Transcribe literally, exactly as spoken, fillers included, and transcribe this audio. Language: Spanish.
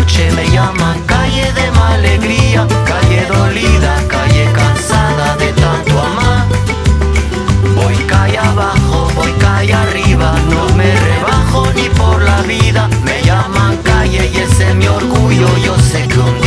noche me llaman calle de mala alegría, calle dolida, calle cansada de tanto amar. Voy calle abajo, voy calle arriba, no me rebajo ni por la vida. Me llaman calle y ese es mi orgullo, yo sé que un